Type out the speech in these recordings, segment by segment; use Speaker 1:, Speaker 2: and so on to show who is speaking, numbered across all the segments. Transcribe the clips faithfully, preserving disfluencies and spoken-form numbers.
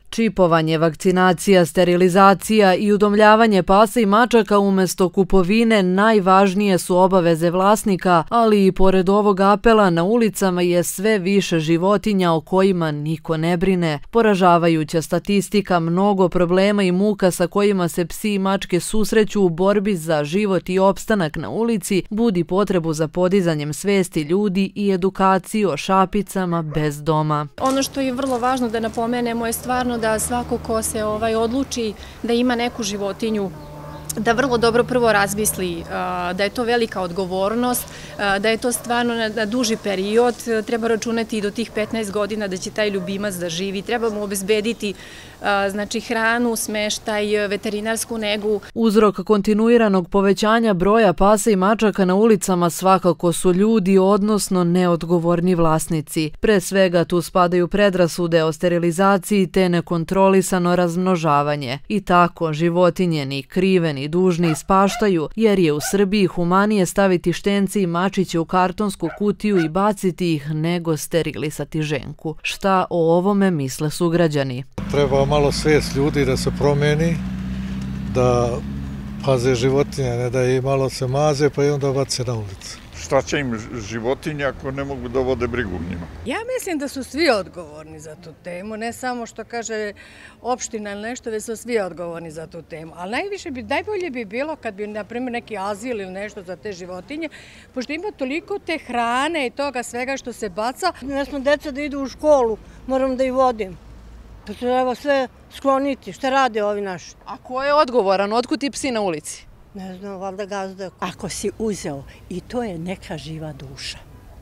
Speaker 1: Čipovanje, vakcinacija, sterilizacija i udomljavanje pasa i mačaka umjesto kupovine najvažnije su obaveze vlasnika, ali i pored ovog apela na ulicama je sve više životinja o kojima niko ne brine. Poražavajuća statistika, mnogo problema i muka sa kojima se psi i mačke susreću u borbi za život i opstanak na ulici budi potrebu za podizanjem svesti ljudi i edukaciju o šapicama bez doma.
Speaker 2: Ono što je vrlo važno da napomenemo je stvarno da svako ko se ovaj odluči da ima neku životinju, da vrlo dobro prvo razmisli da je to velika odgovornost, da je to stvarno na duži period, treba računati i do tih petnaest godina da će taj ljubimac da živi, treba mu obezbediti znači hranu, smeštaj, veterinarsku negu.
Speaker 1: Uzrok kontinuiranog povećanja broja pasa i mačaka na ulicama svakako su ljudi, odnosno neodgovorni vlasnici. Pre svega tu spadaju predrasude o sterilizaciji te nekontrolisano razmnožavanje. I tako životinje ni krive ni dužni ispaštaju, jer je u Srbiji humanije staviti štence i mačiće u kartonsku kutiju i baciti ih nego sterilisati ženku. Šta o ovome misle sugrađani?
Speaker 3: Treba malo svijest ljudi da se promeni, da paze životinje, ne da i malo se maze pa i onda bace na ulicu.
Speaker 4: Šta će im životinje ako ne mogu da vode brigu u njima?
Speaker 5: Ja mislim da su svi odgovorni za tu temu, ne samo što kaže opština ili nešto, već su svi odgovorni za tu temu. Ali najviše bi, najbolje bi bilo kad bi, na primjer, neki azil ili nešto za te životinje, pošto ima toliko te hrane i toga svega što se baca.
Speaker 6: Ne smo deca da idu u školu, moram da ih vodim. Pa treba sve skloniti. Šta rade ovi naši?
Speaker 1: A ko je odgovoran? Otkud ti psi na ulici?
Speaker 6: Ne znam, valjda gazda.
Speaker 7: Ako si uzeo, i to je neka živa duša.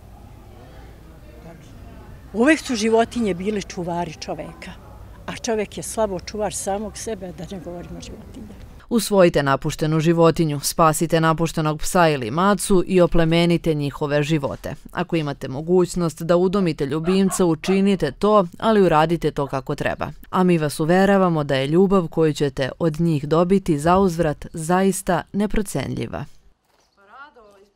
Speaker 7: Uvek su životinje bili čuvari čoveka, a čovek je slabo čuvar samog sebe, da ne govorimo o životinjama.
Speaker 1: Usvojite napuštenu životinju, spasite napuštenog psa ili macu i oplemenite njihove živote. Ako imate mogućnost da udomite ljubimca, učinite to, ali uradite to kako treba. A mi vas uveravamo da je ljubav koju ćete od njih dobiti zauzvrat zaista neprocenljiva.